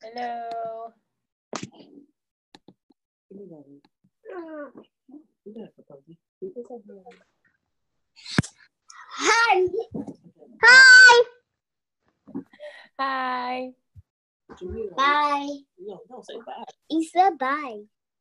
Hello. Hi. Hi. Hi. Bye. No, say bye. You said bye.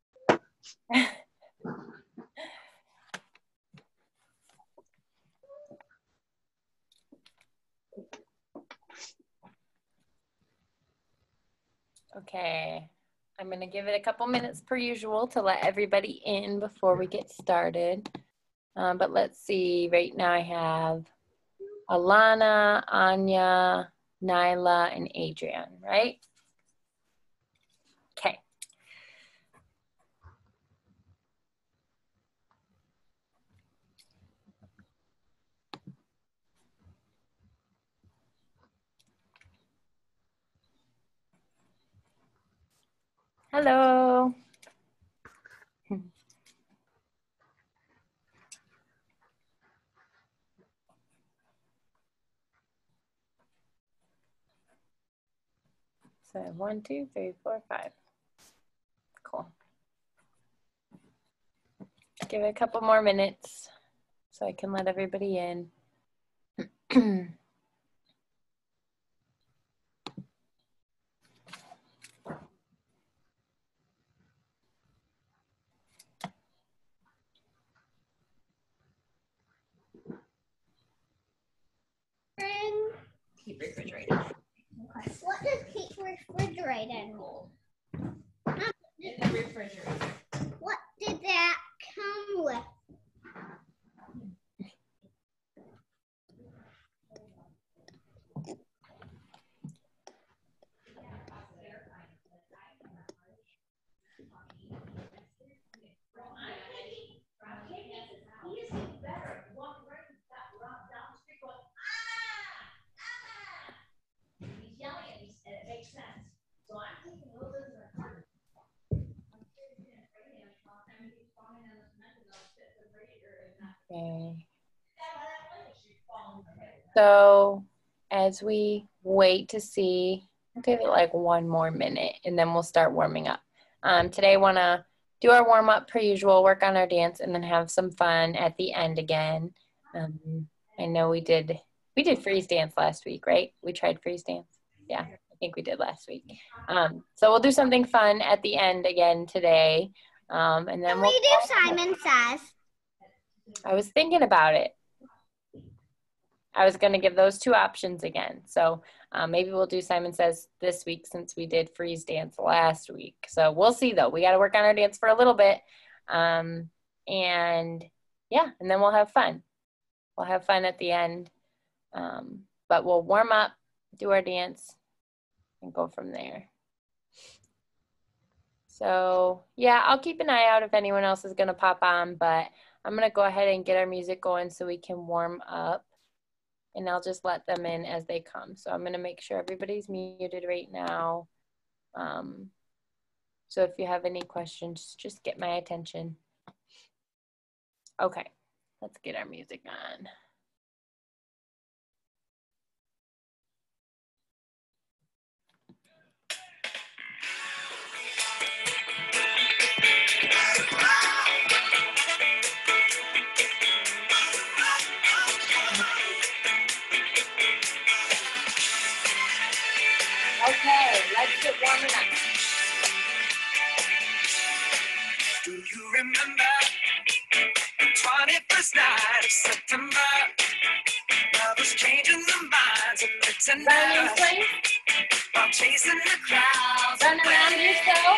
Okay. I'm going to give it a couple minutes per usual to let everybody in before we get started. But let's see. Right now I have Alana, Anya, Nyla, and Adrian, right? Okay. Hello. So 1, 2, 3, 4, 5. Cool. Give it a couple more minutes so I can let everybody in. Keep refrigerated. Okay. What does keep refrigerated mean? In the refrigerator. What did that come with? Okay. So as we wait to see, we'll give it like 1 more minute and then we'll start warming up. Today I want to do our warm up per usual, work on our dance, and then have some fun at the end again. I know we did freeze dance last week, right? We tried freeze dance. Yeah, I think we did last week. So we'll do something fun at the end again today. And then Can we do Simon Says? I was thinking about it. I was going to give those 2 options again. So maybe we'll do Simon Says this week since we did freeze dance last week. So we'll see though. We got to work on our dance for a little bit. And yeah, and then we'll have fun. We'll have fun at the end. But we'll warm up, do our dance, and go from there. So yeah, I'll keep an eye out if anyone else is going to pop on, but I'm going to go ahead and get our music going so we can warm up. And I'll just let them in as they come. So I'm going to make sure everybody's muted right now. So if you have any questions, just get my attention. Okay, let's get our music on. Okay, let's get warming up. Do you remember the 21st night of September? Lovers changing their minds and pretending while chasing the crowds. Run around yourself.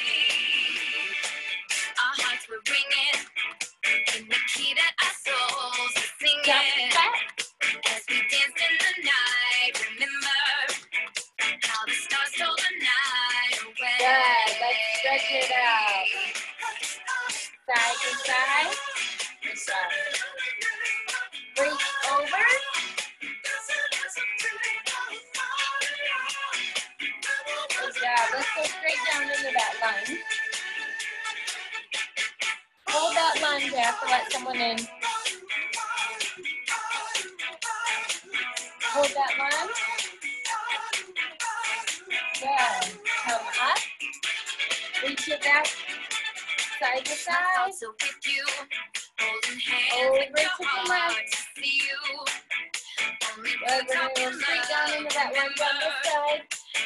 Our hearts were ringing in the key that our souls were singing. As we danced in the night, remember how the stars stole the night away. Good, let's stretch it out. Side to side. Reach over. Good job. Let's go straight down into that lunge. Hold that lunge. You have to let someone in. Hold that lunge. Good. reach it back, side to side. Over to the left. We're going to go straight down into that lunge on this side.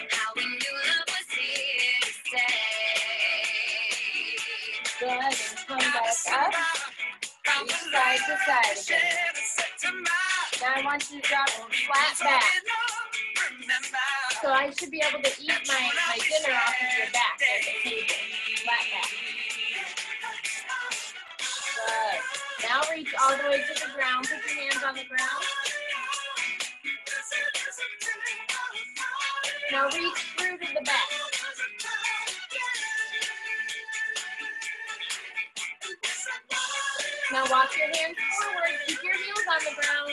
Good, and come back up. Reach side to side again. Now I want you to drop flat back. So I should be able to eat my dinner off of your back at the table. Flat back. Good. Now reach all the way to the ground. Put your hands on the ground. Now reach through to the back. Now walk your hands forward. Keep your heels on the ground.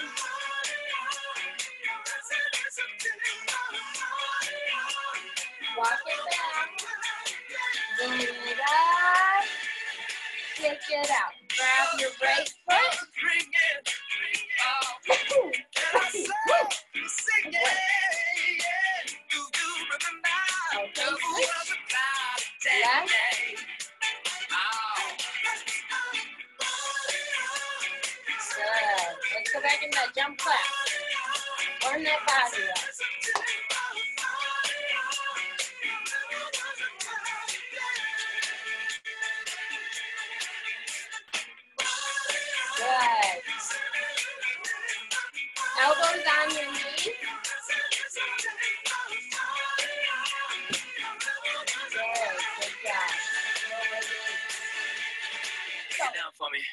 Walk it back. Bring it up. Kick it out. Grab your right foot. Okay, switch. Left. Good. Let's go back in that jump clap. Warm that body up. Good. Elbows on your knees. Good. Good job. For me.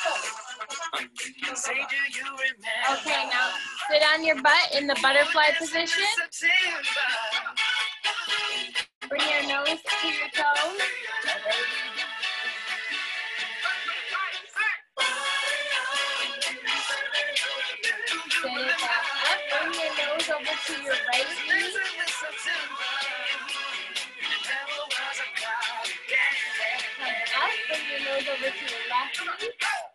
Okay, now sit on your butt in the butterfly position. Bring your nose to your toes. Sit it back up. Bring your nose over to your right knee. Come up. Bring your nose over to your left knee.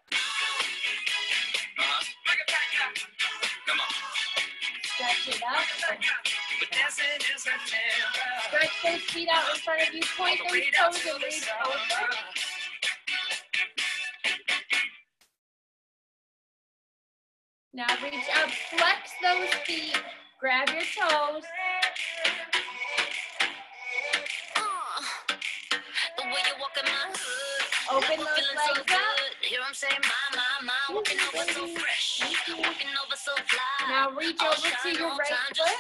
Stretch it up. Stretch those feet out in front of you. Point those toes and reach over. Now reach up, flex those feet. Grab your toes. The way you walk in my hood. Open those legs up. Hear them say, my, walking over so fresh, walking over so fly. Now reach over to your right foot.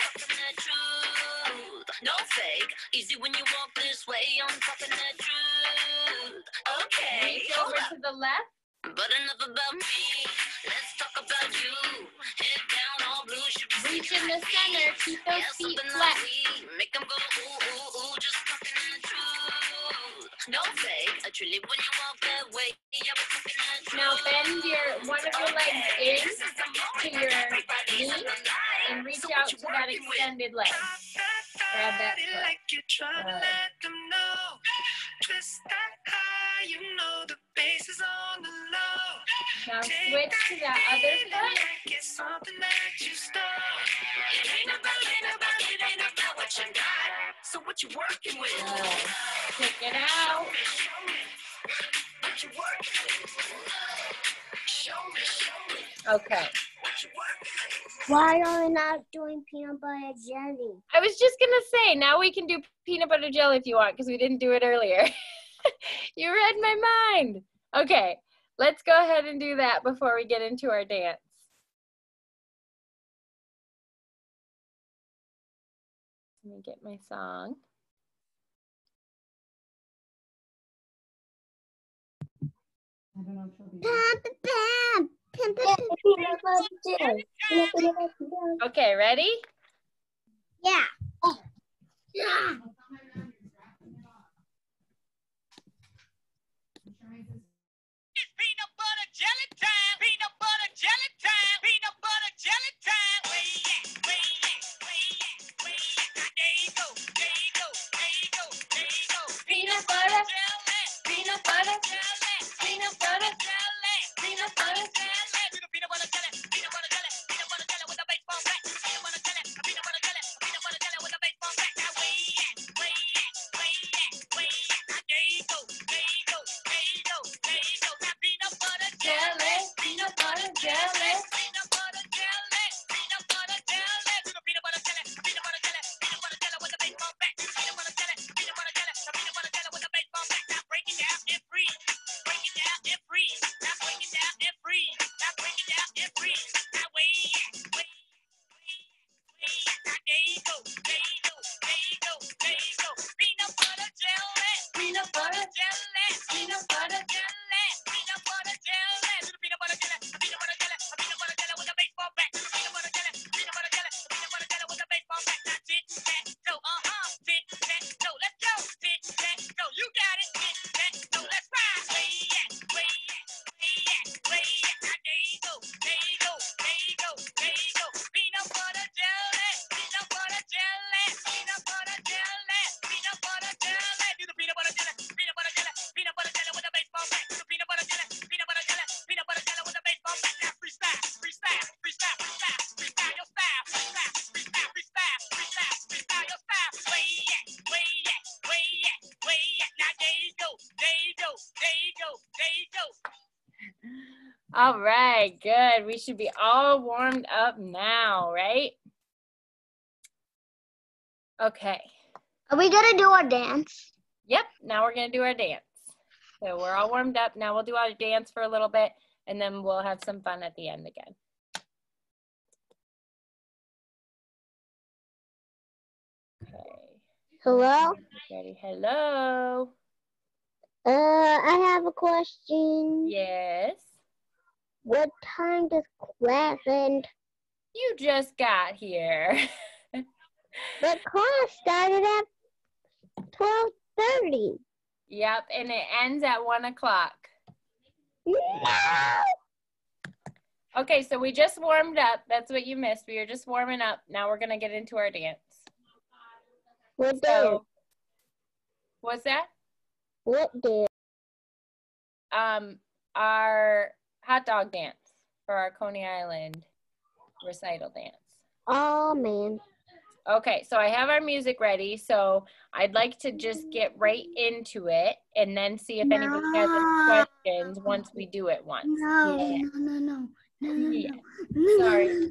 No fake, easy when you walk this way, I'm talking that truth. Okay, Reach over to the left. but enough about me, let's talk about you. Head down, all blue, Reach in the center. Keep those feet flat. make them go, ooh, just talking the truth. No fake, truly when you walk that way, yeah, we're talking the truth. Now bend one of your legs in to your knee and reach out to that extended leg. Grab that foot. Good. Now switch to that other foot. So what you working with? Good. Kick it out. What you working with? Show me. Okay. Why are we not doing peanut butter jelly? I was just going to say, now we can do peanut butter jelly if you want, because we didn't do it earlier. You read my mind. Okay, let's go ahead and do that before we get into our dance. Let me get my song. Okay, ready? Yeah. Peanut butter jelly time. Peanut butter jelly time. Peanut butter jelly time. Where you at? There you go. Peanut butter, Jelly. peanut butter, Peanut butter jelly. peanut butter. Peanut butter jelly. Peanut butter jelly. Peanut butter jelly with a baseball bat. Peanut butter jelly. Peanut butter jelly. Peanut butter jelly with a baseball bat. Now where you at? There All right, good. We should be all warmed up now, right? Okay. Are we gonna do our dance? Yep, now we're gonna do our dance. So we're all warmed up. Now we'll do our dance for a little bit, and then we'll have some fun at the end again. Okay. Hello? Ready? Hello. I have a question. Yes. What time does class end? You just got here. The class started at 12:30. Yep, and it ends at 1 o'clock. No! Okay, so we just warmed up. That's what you missed. We were just warming up. Now we're gonna get into our dance. What day? So, what's that? What day? Our hot dog dance for our Coney Island recital dance. Oh, man. Okay, so I have our music ready, so I'd like to just get right into it and then see if anybody has any questions once we do it once. No. Yeah. Sorry.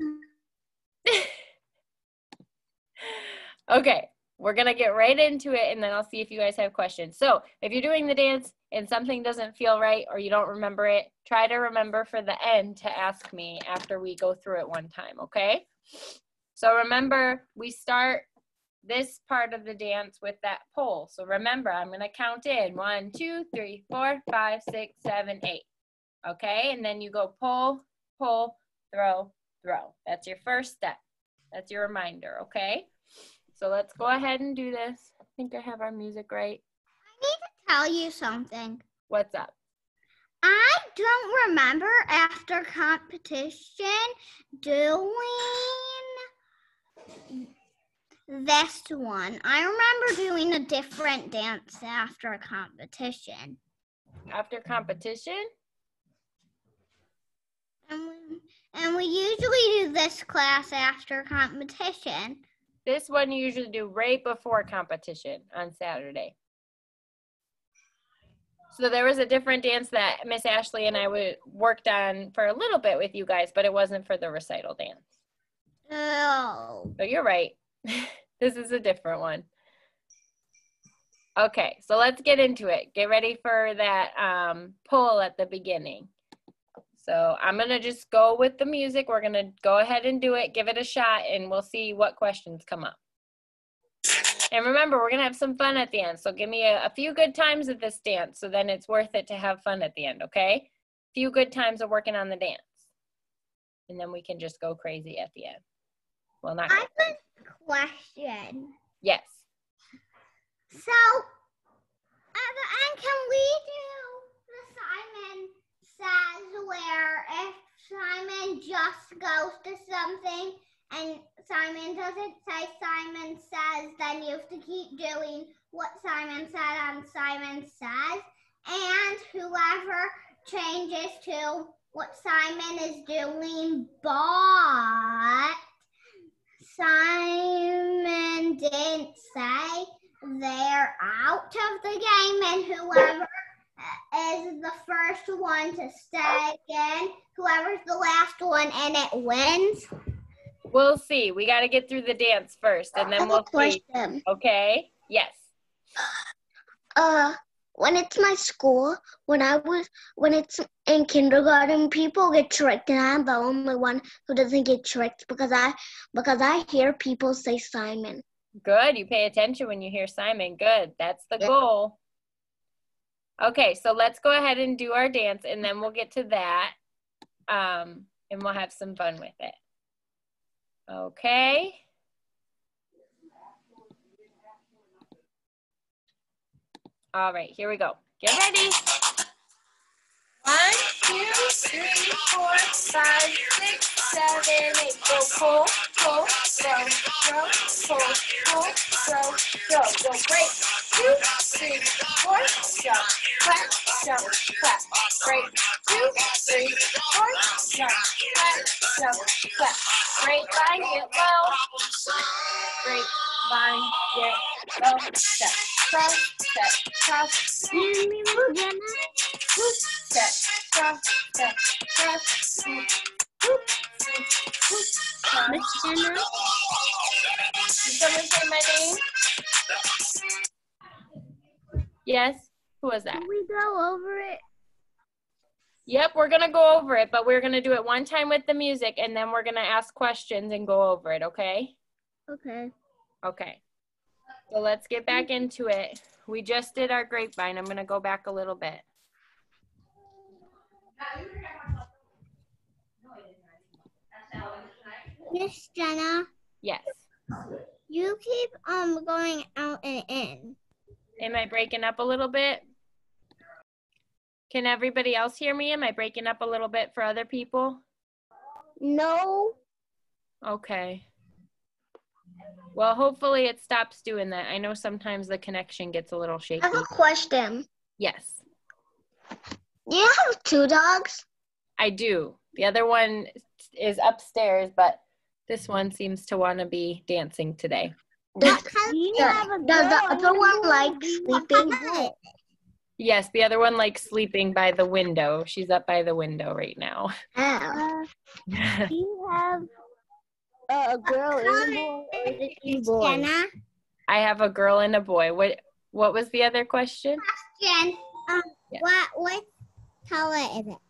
Okay, we're gonna get right into it and then I'll see if you guys have questions. So if you're doing the dance and something doesn't feel right or you don't remember it, try to remember for the end to ask me after we go through it one time, okay? So remember, we start this part of the dance with that pole. So remember, I'm gonna count in 1, 2, 3, 4, 5, 6, 7, 8. Okay, and then you go pull, pull, throw, throw. That's your first step. That's your reminder, okay? So let's go ahead and do this. I think I have our music right. I need to tell you something. What's up? I don't remember after competition doing this one. I remember doing a different dance after a competition. After competition? And we usually do this class after competition. This one you usually do right before competition on Saturday. So there was a different dance that Miss Ashley and I worked on for a little bit with you guys, but it wasn't for the recital dance. Oh. So you're right. This is a different one. Okay, so let's get into it. Get ready for that pull at the beginning. So I'm going to just go with the music. We're going to go ahead and do it, give it a shot, and we'll see what questions come up. And remember, we're going to have some fun at the end. So give me a few good times of this dance, so then it's worth it to have fun at the end, okay? A few good times of working on the dance. And then we can just go crazy at the end. Well, not I have a question. Yes. So, at the end, can we do the Simon Says where if Simon just goes to something and Simon doesn't say Simon Says, then you have to keep doing what Simon said on Simon Says, and whoever changes to what Simon is doing, but Simon didn't say, they're out of the game, and whoever is the first one to stay in, whoever's the last one, and it wins. We'll see. We got to get through the dance first, and then we'll see. Okay? Yes. When it's my school, when it's in kindergarten, people get tricked, and I'm the only one who doesn't get tricked because I hear people say Simon. Good. You pay attention when you hear Simon. Good. That's the goal. Okay, so let's go ahead and do our dance, and then we'll get to that, and we'll have some fun with it. Okay. All right, here we go. Get ready. 1, 2, 3, 4, 5, 6, 7, 8. Go pull, pull, throw, throw, pull, pull, throw, throw. Go break. 2, 3, 4, jump, clap, jump, clap. Break. 2, 3, 4, jump, clap, jump, clap. Great line, get low. Great line, get low. Step, cross, step, cross, swoop, Excuse me, Miss Jenna. swoop, step, cross, swoop, swoop, swoop, swoop, cross. Miss Jenna. Did someone say my name? Yes? Who was that? Can we go over it? Yep, we're going to go over it, but we're going to do it one time with the music, and then we're going to ask questions and go over it, okay? Okay. Okay. So let's get back into it. We just did our grapevine. I'm going to go back a little bit. Miss Jenna, Yes. you keep going out and in. Am I breaking up a little bit? Can everybody else hear me? Am I breaking up a little bit for other people? No. Okay. Well, hopefully it stops doing that. I know sometimes the connection gets a little shaky. I have a question. Yes, You have 2 dogs? I do. The other one is upstairs, but this one seems to want to be dancing today. Does the other one like sleeping? Yes, the other one likes sleeping by the window. She's up by the window right now. Oh. Do you have a girl and a boy, or is it boys? Jenna? I have a girl and a boy. What was the other question? Jen, Yeah. what color is it?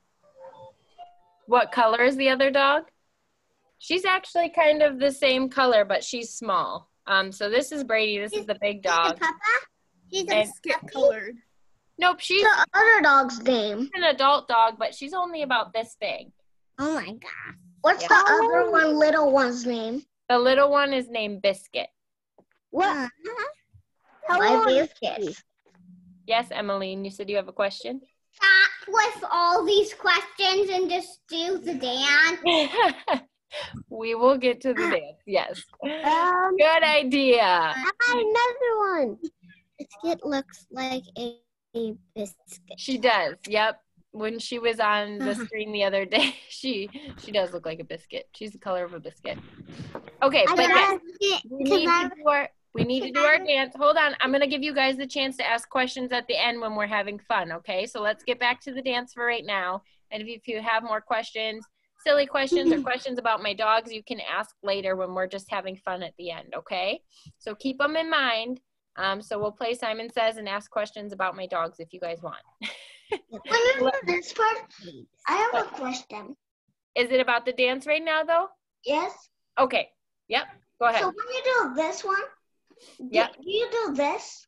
What color is the other dog? She's actually kind of the same color, but she's small. So this is Brady. This is the big dog. Papa? She's a And- Biscuit colored. Nope, she's the other dog's name. an adult dog, but she's only about this big. Oh my gosh. What's Yeah. the other one, little one's name? The little one is named Biscuit. What? How old is Biscuit? Yes, Emmeline, you said you have a question? Stop with all these questions and just do the dance. We will get to the dance, yes. Good idea. Another one. Biscuit looks like a biscuit. She does, yep. When she was on the screen the other day, she does look like a biscuit. She's the color of a biscuit. Okay, but yes, we need to do our dance. Hold on, I'm gonna give you guys the chance to ask questions at the end when we're having fun, okay? So let's get back to the dance for right now. And if you have more questions, silly questions or questions about my dogs, you can ask later when we're just having fun at the end, okay? So keep them in mind. So we'll play Simon Says and ask questions about my dogs if you guys want. Remember this part? I have a question. Is it about the dance right now, though? Yes. Okay. Yep. Go ahead. So when you do this one, Yep. do you do this?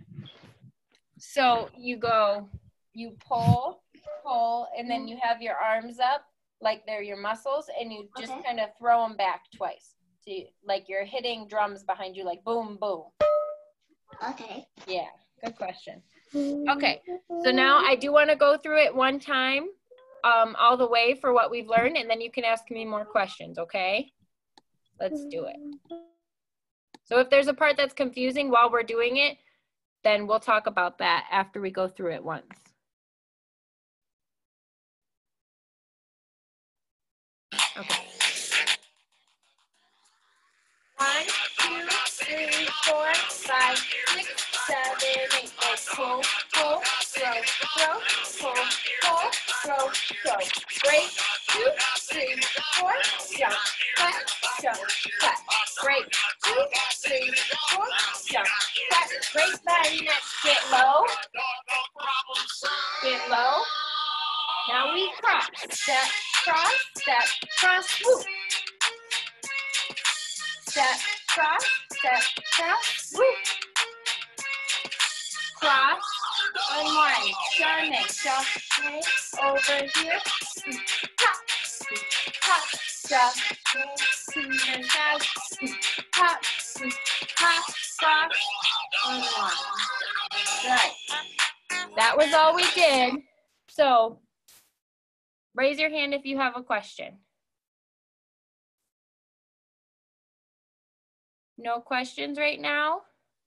So you pull, and then you have your arms up like they're your muscles, and you just kind of throw them back twice. So like you're hitting drums behind you, like boom, boom. Okay. Yeah. Good question. Okay. So now I do want to go through it one time, all the way for what we've learned, and then you can ask me more questions, okay? Let's do it. So if there's a part that's confusing while we're doing it, then we'll talk about that after we go through it once. Okay. 1, 2, 3, 4, 5, 6, 7, 8. Pull, pull, throw, throw, pull, pull, throw, throw. Break, 2, 3, 4, jump, cut, jump, cut. Break, 2, 3, 4, jump, cut. Break bend, next. Get low. Get low. Now we cross. Step, cross, whoop. Step, cross, whoop. Cross, unwind, shane, over here, hop, hop, to the side, hop, cross, unwind. Good. That was all we did. So, raise your hand if you have a question. No questions right now?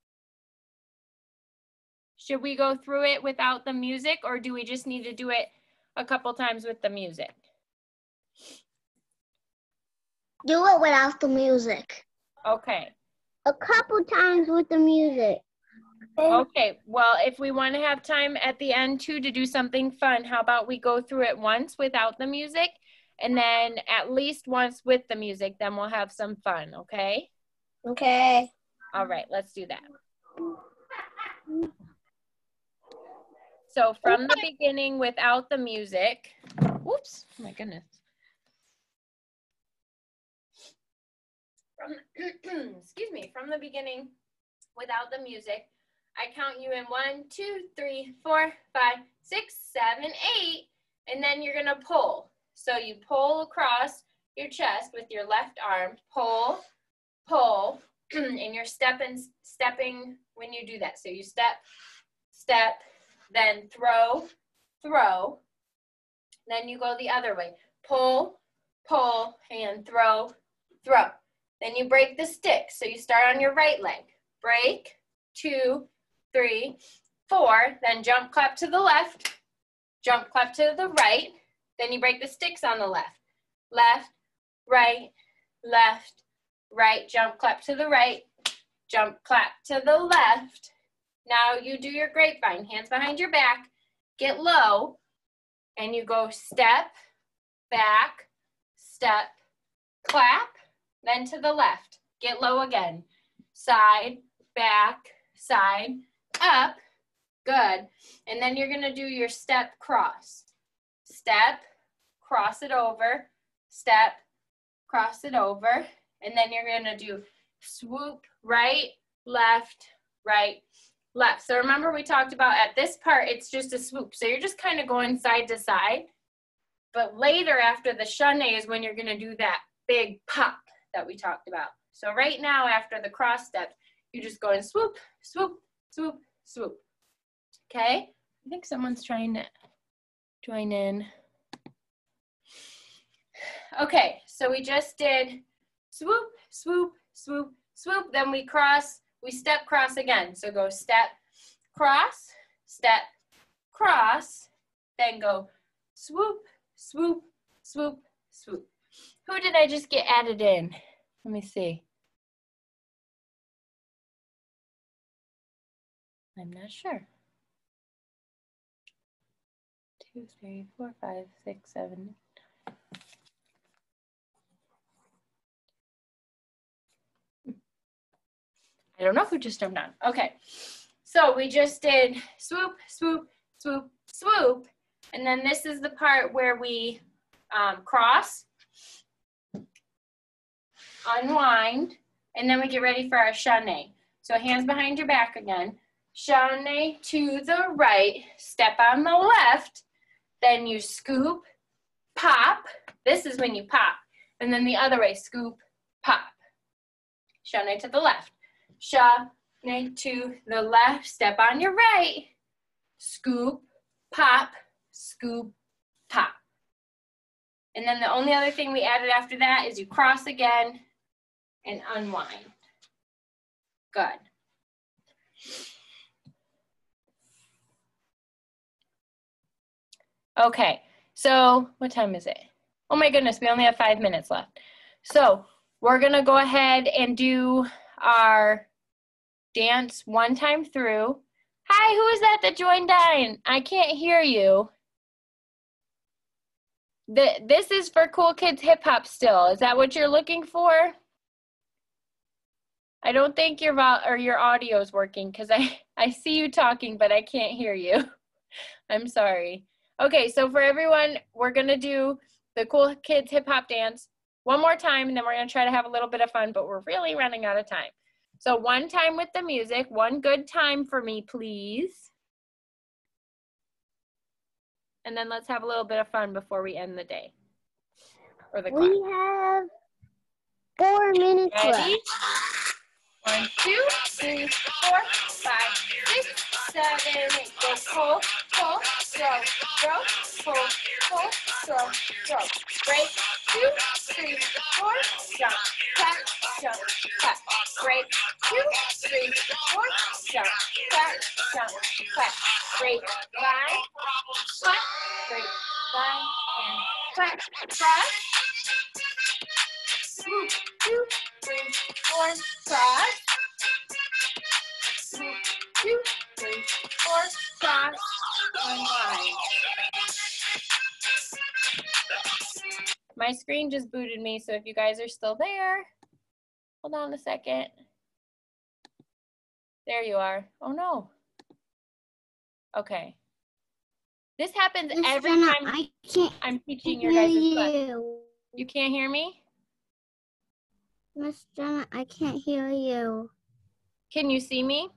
Should we go through it without the music, or do we just need to do it a couple times with the music? Do it without the music. Okay. A couple times with the music. Okay, well, if we want to have time at the end too to do something fun, how about we go through it once without the music and then at least once with the music, then we'll have some fun, okay? Okay. All right, let's do that. So from the beginning without the music, whoops, oh my goodness. Excuse me, from the beginning without the music, I count you in 1, 2, 3, 4, 5, 6, 7, 8, and then you're gonna pull. So you pull across your chest with your left arm, pull, pull, and you're stepping when you do that. So you step, step, then throw, throw, then you go the other way. Pull, pull, and throw, throw. Then you break the stick. So you start on your right leg. Break, 2, 3, 4, then jump, clap to the left, jump, clap to the right, then you break the sticks on the left. Left, right, left, right, jump, clap to the right, jump, clap to the left. Now you do your grapevine, hands behind your back, get low, and you go step, back, step, clap, then to the left, get low again, side, back, side, up, good. And then you're gonna do your step cross. Step, cross it over, step, cross it over, and then you're gonna do swoop, right, left, left. So remember we talked about at this part, it's just a swoop. So you're just kind of going side to side. But later after the chaîné is when you're gonna do that big pop that we talked about. So right now after the cross steps, you're just going swoop, swoop, swoop, swoop. Okay? I think someone's trying to join in. Okay, so we just did swoop, swoop, swoop, swoop. Then we cross, we step, cross again. So go step, cross, then go swoop, swoop, swoop, swoop. Who did I just get added in? Let me see. I'm not sure. 2, 3, 4, 5, 6, 7. I don't know who just jumped on. Okay, so we just did swoop, swoop, swoop, swoop, and then this is the part where we cross, unwind, and then we get ready for our chaîné. So hands behind your back again. Chaîné to the right, step on the left, then you scoop, pop. This is when you pop. And then the other way, scoop, pop. Chaîné to the left. Chaîné to the left, step on your right, scoop, pop, pop. And then the only other thing we added after that is you cross again and unwind. Good. Okay, so what time is it? Oh my goodness, we only have 5 minutes left. So we're gonna go ahead and do our dance one time through. Hi, who is that joined in? I can't hear you. This is for Cool Kids Hip Hop still. Is that what you're looking for? I don't think your audio is working because I see you talking, but I can't hear you. I'm sorry. Okay, so for everyone, we're gonna do the Cool Kids Hip Hop dance one more time, and then we're gonna try to have a little bit of fun, but we're really running out of time. So one time with the music, one good time for me, please. And then let's have a little bit of fun before we end the day. Or the class. We have 4 minutes Ready? left. 1, 2, 3, 4, 5, 6, 7, 8. Go pull, pull, throw, throw, pull, pull, throw, throw. Break, 2, 3, 4, jump, clap, jump, clap. Break, 2, 3, 4, jump, clap, jump, clap. Break, line, clap, break, line, and clap, cross. Swoop, 2, 3, 4, cross. Swoop, 2, just crossed online. My screen just booted me, so if you guys are still there, hold on a second. There you are. Oh no. Okay. This happens Miss every Jenna, time I can't I'm teaching your hear guys' class. you. You can't hear me? Miss Jenna, I can't hear you. Can you see me?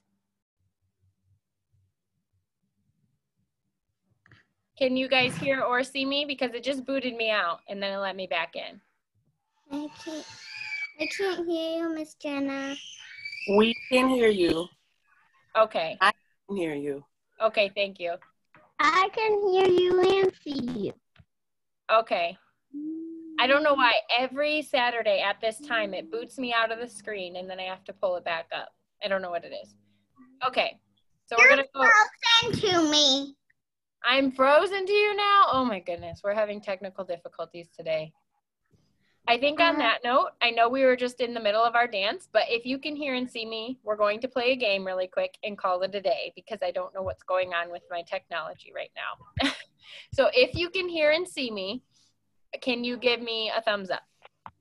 Can you guys hear or see me? Because it just booted me out and then it let me back in. I can't hear you, Miss Jenna. We can hear you. Okay. I can hear you. Okay, thank you. I can hear you and see you. Okay. I don't know why every Saturday at this time it boots me out of the screen and then I have to pull it back up. I don't know what it is. Okay. So we're going to go. Frozen to me. I'm frozen to you now? Oh my goodness. We're having technical difficulties today. I think on that note, I know we were just in the middle of our dance, but if you can hear and see me, we're going to play a game really quick and call it a day because I don't know what's going on with my technology right now. So if you can hear and see me, can you give me a thumbs up?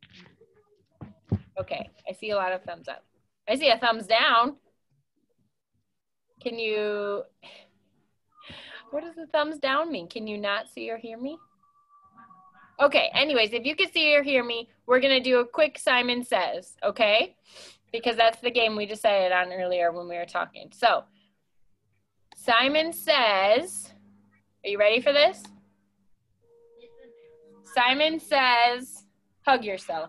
Okay, I see a lot of thumbs up. I see a thumbs down. Can you, what does the thumbs down mean? Can you not see or hear me? Okay, anyways, if you can see or hear me, we're gonna do a quick Simon Says, okay? Because that's the game we decided on earlier when we were talking. So, Simon says, are you ready for this? Simon says, hug yourself.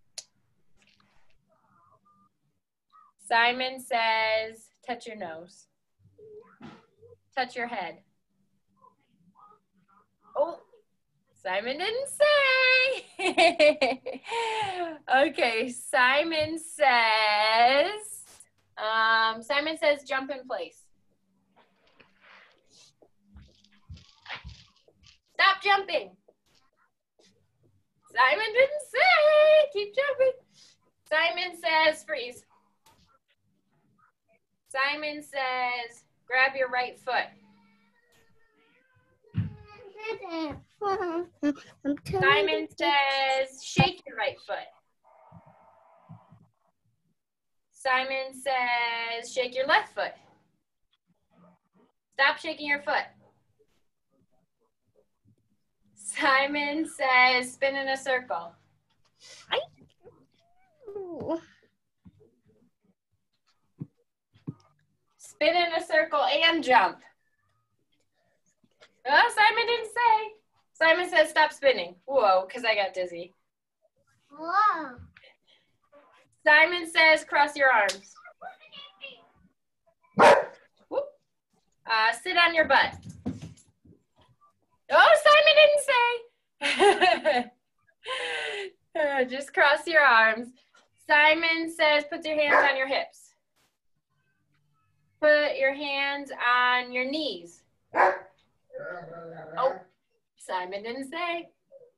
Simon says, touch your nose. Touch your head. Oh, Simon didn't say. Okay, Simon says jump in place. Stop jumping. Simon didn't say. Keep jumping. Simon says freeze. Simon says grab your right foot. Simon says shake your right foot. Simon says shake your left foot. Stop shaking your foot. Simon says spin in a circle. Spin in a circle and jump. Oh, Simon didn't say. Simon says stop spinning. Whoa, because I got dizzy. Whoa. Simon says cross your arms. Whoop. Sit on your butt. Oh, Simon didn't say. Just cross your arms. Simon says put your hands on your hips. Put your hands on your knees. Oh, Simon didn't say.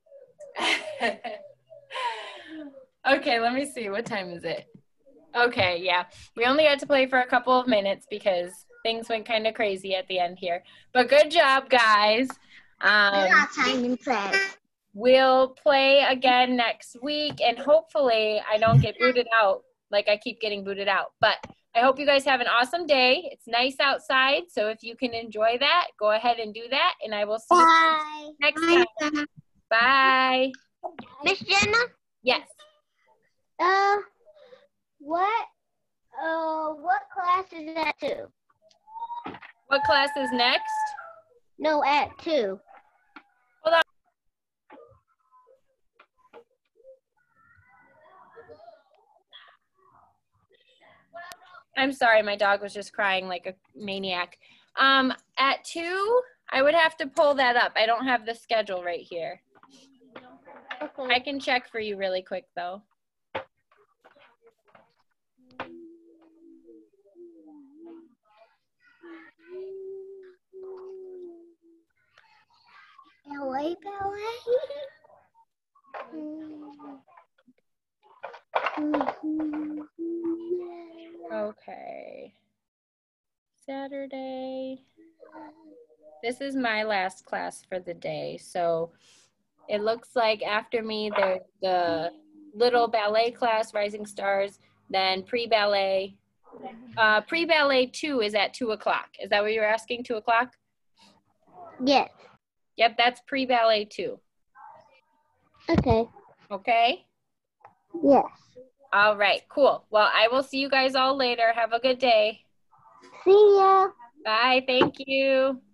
Okay, let me see. What time is it? Okay, yeah. We only got to play for a couple of minutes because things went kind of crazy at the end here. But good job, guys. Simon says. We'll play again next week, and hopefully I don't get booted out like I keep getting booted out. But I hope you guys have an awesome day. It's nice outside, so if you can enjoy that, go ahead and do that, and I will see you next time. Bye. Miss Jenna? Yes. What class is that to? What class is next? No, at 2. Hold on. I'm sorry, my dog was just crying like a maniac. At 2, I would have to pull that up. I don't have the schedule right here. Okay. I can check for you really quick though. Ballet. Okay. Saturday. this is my last class for the day. So it looks like after me, there's the little ballet class, Rising Stars, then pre-ballet. Pre-ballet 2 is at 2 o'clock. Is that what you were asking, 2 o'clock? Yes. Yep, that's pre-ballet 2. Okay. Okay? Yes. All right, cool. Well, I will see you guys all later. Have a good day. See ya. Bye, thank you.